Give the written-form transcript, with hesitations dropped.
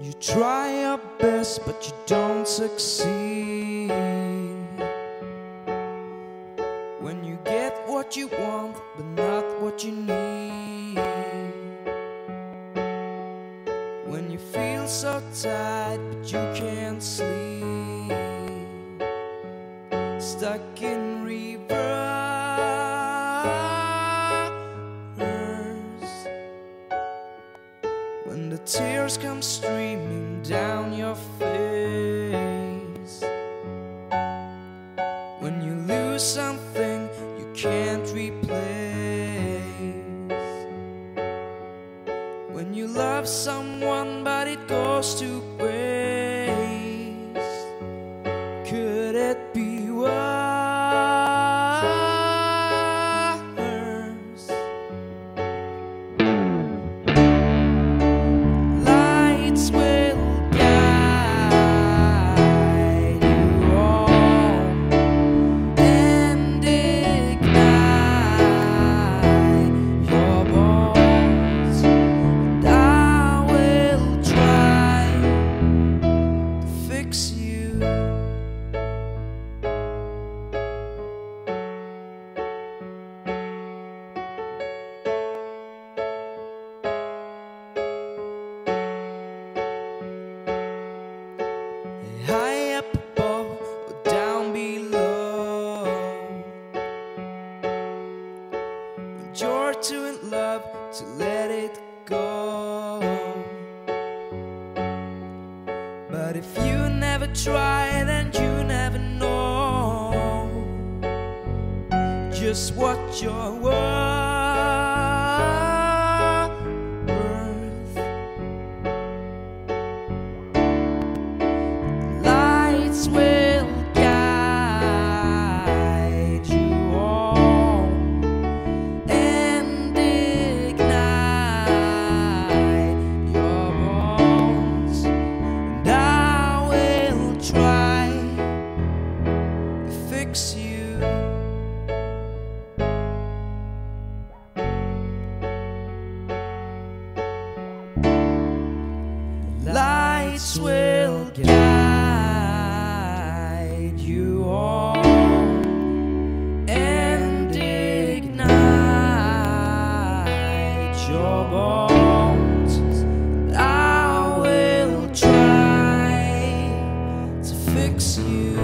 You try your best, but you don't succeed. When you get what you want, but not what you need. When you feel so tired, but you can't sleep. Stuck in reverse. When the tears come streaming down your face. When you lose something you can't replace. When you love someone but it goes to waste. Could it be worse? Lights will guide you home and ignite your bones, and I will try to fix you. High up above or down below. When you're too in love to let it go. But if you never try, then you never know just what you're worth. Lights will guide you home and ignite your bones, and I will try to fix you. Lights will guide you home and ignite your bones, and I will try to fix you.